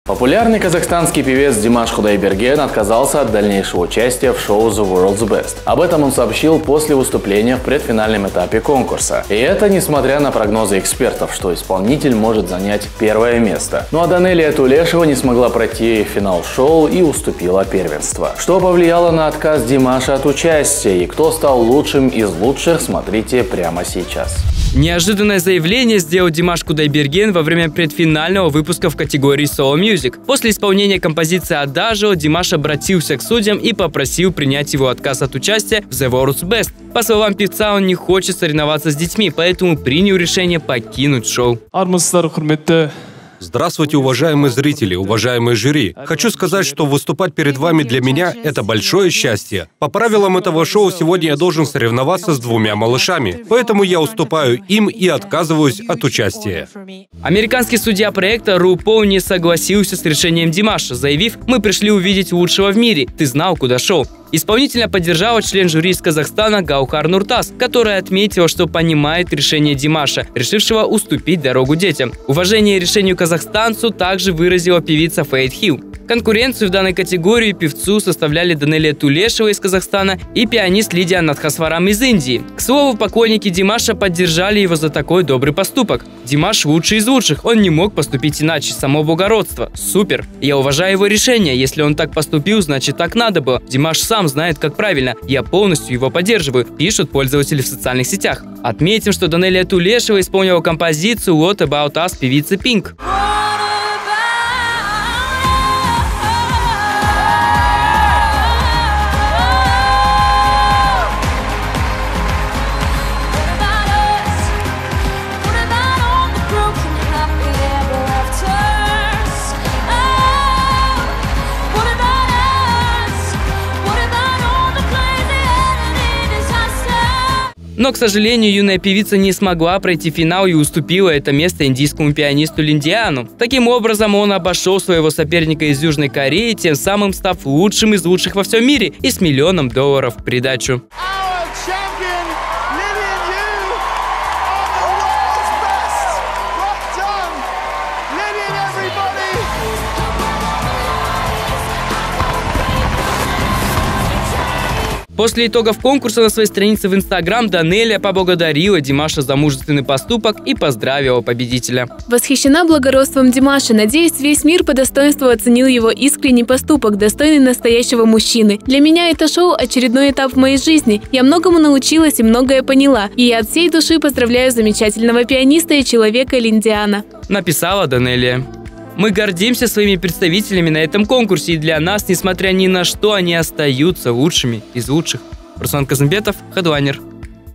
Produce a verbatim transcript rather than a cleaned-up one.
Популярный казахстанский певец Димаш Кудайберген отказался от дальнейшего участия в шоу The World's Best. Об этом он сообщил после выступления в предфинальном этапе конкурса. И это несмотря на прогнозы экспертов, что исполнитель может занять первое место. Ну а Данелия Тулешева не смогла пройти финал шоу и уступила первенство. Что повлияло на отказ Димаша от участия и кто стал лучшим из лучших, смотрите прямо сейчас. Неожиданное заявление сделал Димаш Кудайберген во время предфинального выпуска в категории Solo Music. После исполнения композиции Adagio Димаш обратился к судьям и попросил принять его отказ от участия в The World's Best. По словам певца, он не хочет соревноваться с детьми, поэтому принял решение покинуть шоу. Здравствуйте, уважаемые зрители, уважаемые жюри. Хочу сказать, что выступать перед вами для меня – это большое счастье. По правилам этого шоу сегодня я должен соревноваться с двумя малышами, поэтому я уступаю им и отказываюсь от участия. Американский судья проекта RuPaul не согласился с решением Димаша, заявив: «Мы пришли увидеть лучшего в мире, ты знал, куда шел». Исполнительно поддержала член жюри из Казахстана Гаухар Нуртас, которая отметила, что понимает решение Димаша, решившего уступить дорогу детям. Уважение решению казахстанцу также выразила певица Фейт Хилл. Конкуренцию в данной категории певцу составляли Данелия Тулешева из Казахстана и пианист Лидия Надхасварам из Индии. К слову, поклонники Димаша поддержали его за такой добрый поступок. Димаш лучший из лучших, он не мог поступить иначе, само благородство. Супер! Я уважаю его решение, если он так поступил, значит так надо было. Димаш сам знает, как правильно. Я полностью его поддерживаю, пишут пользователи в социальных сетях. Отметим, что Данелия Тулешева исполнила композицию What About Us певицы Pink. Но, к сожалению, юная певица не смогла пройти финал и уступила это место индийскому пианисту Линдиану. Таким образом, он обошел своего соперника из Южной Кореи, тем самым став лучшим из лучших во всем мире и с миллионом долларов в придачу. После итогов конкурса на своей странице в Инстаграм Данелия поблагодарила Димаша за мужественный поступок и поздравила победителя. Восхищена благородством Димаша. Надеюсь, весь мир по достоинству оценил его искренний поступок, достойный настоящего мужчины. Для меня это шоу – очередной этап в моей жизни. Я многому научилась и многое поняла. И я от всей души поздравляю замечательного пианиста и человека Линдиана. Написала Данелия. Мы гордимся своими представителями на этом конкурсе, и для нас, несмотря ни на что, они остаются лучшими из лучших. Руслан Казымбетов, Headliner.